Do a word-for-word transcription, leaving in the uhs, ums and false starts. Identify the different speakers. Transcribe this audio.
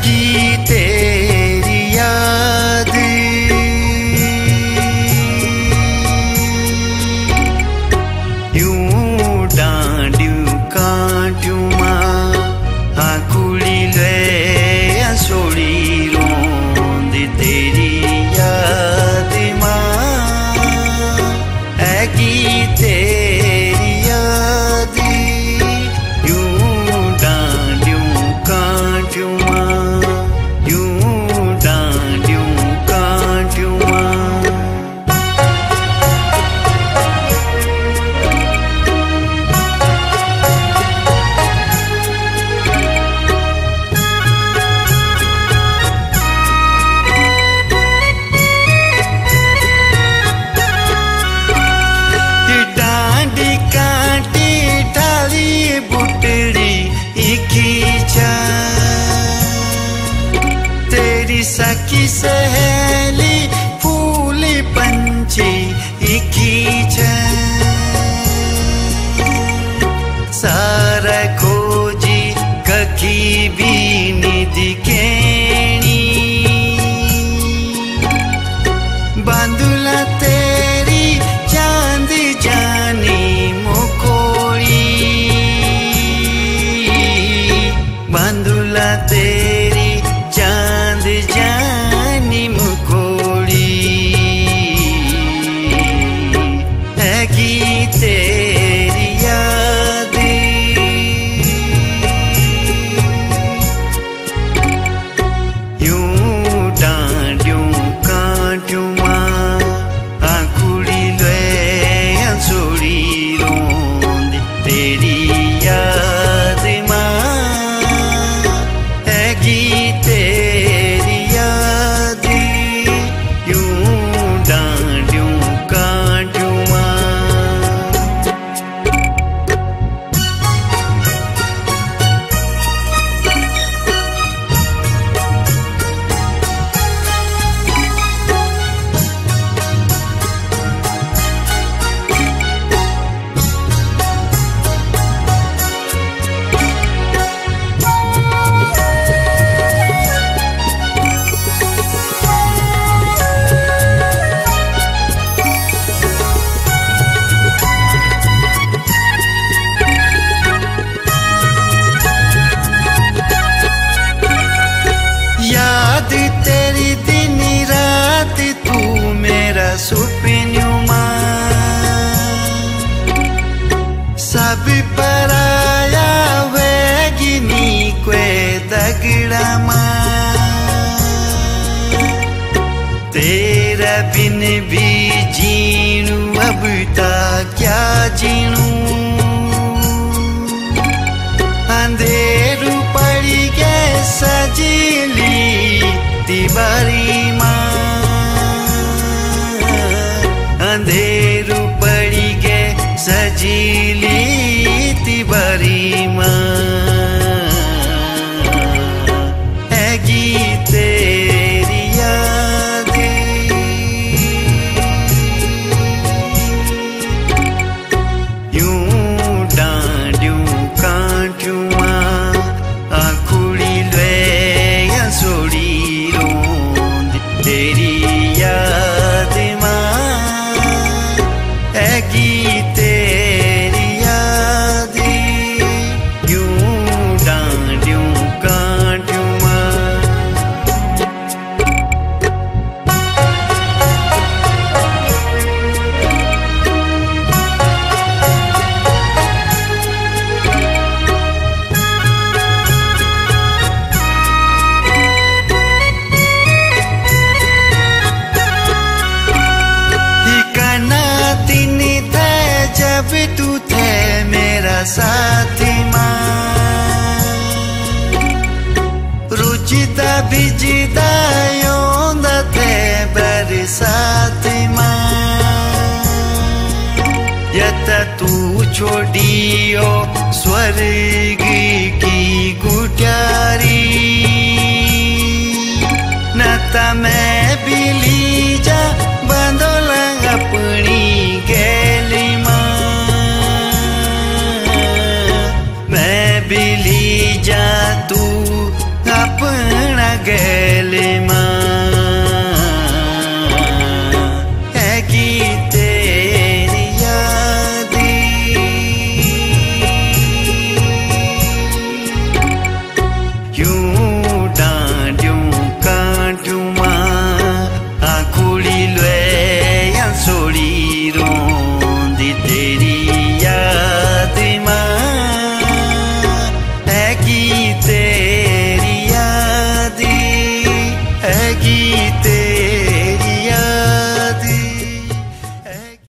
Speaker 1: की तेरी याद यूं डांडियों कांटियों मां आकुली ले सोड़ी रोंद तेरी याद मां है की तेरी याद यूं डांडियों कांटियों मां यूं डांडियों कांटियों मां तेरी सखी सहेली फूल पंछी इखीचा सारा खोजी कखी भी निधि केणी बांधुला तेरी चांद जानी मुकोड़ी बांधुला तेरी चांद जानी मुकोड़ी है की तेरी याद यूं डांडियों कांटियों मां आकुड़ी ले सोड़ी रोंद तेरी याद मां है की तेरी याद यूं डांडियों कांटियों मां याद तेरी दिन रात तू मेरा सुपनों मां सब पराया वेगिनी क्वे दगड़ा मां तेरा बिन भी जीणू अब ता क्या जीणू अंधेरू पड़ी के सजीली तिबारी मां अंधेरू पड़ी के सजीली तिबारी मां है की तेरी याद यूं डांडियों कांटियों मां आकुड़ी ले सोड़ी रोंद तेरी याद मां है की तेरी याद यूं डांडियों कांटियों मां जब तू थे मेरा साथी मां रुचिता भिजिता योंदा थे बरसात मां यत तू छोड़ियो स्वर्ग की गुटारी नता मैं भी ली जा बंदोला अपनी गैली मां मैं भी ली जा तू अपना गेली मा